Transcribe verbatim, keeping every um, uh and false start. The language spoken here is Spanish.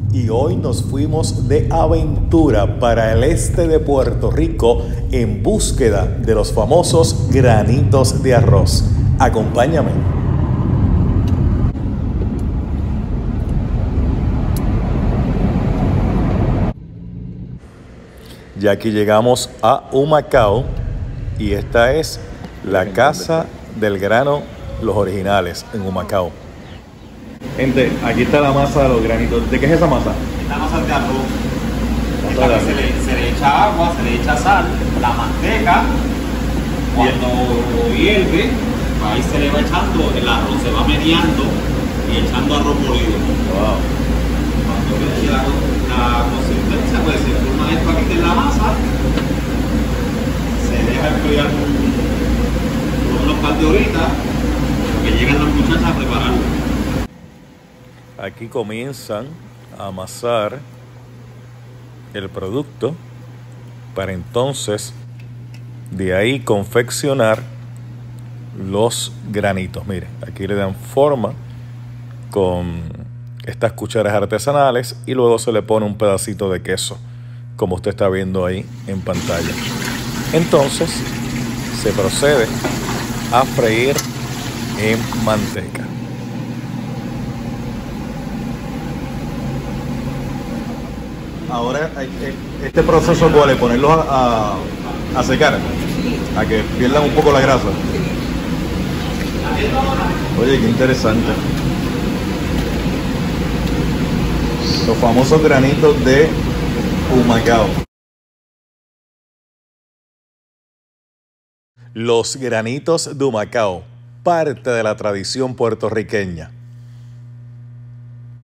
y hoy nos fuimos de aventura para el este de Puerto Rico en búsqueda de los famosos granitos de arroz. Acompáñame. Ya aquí llegamos a Humacao y esta es la Casa del Grano, los originales en Humacao. Gente, aquí está la masa de los granitos. ¿De qué es esa masa? Esta masa es de arroz. Esta que se, le, se le echa agua, se le echa sal, la manteca. Cuando hierve, ahí se le va echando, el arroz se va meneando y echando arroz molido. Wow. Cuando quede la, la consistencia, pues se forma esto aquí en la masa, se deja enfriar por unos par de horitas, que llegan las muchachas a prepararlo. Aquí comienzan a amasar el producto para entonces de ahí confeccionar los granitos. Miren, aquí le dan forma con estas cucharas artesanales y luego se le pone un pedacito de queso, como usted está viendo ahí en pantalla. Entonces se procede a freír en manteca. Ahora, este proceso, ¿cuál es? Ponerlos a, a, a secar, a que pierdan un poco la grasa. Oye, qué interesante. Los famosos granitos de Humacao. Los granitos de Humacao, parte de la tradición puertorriqueña.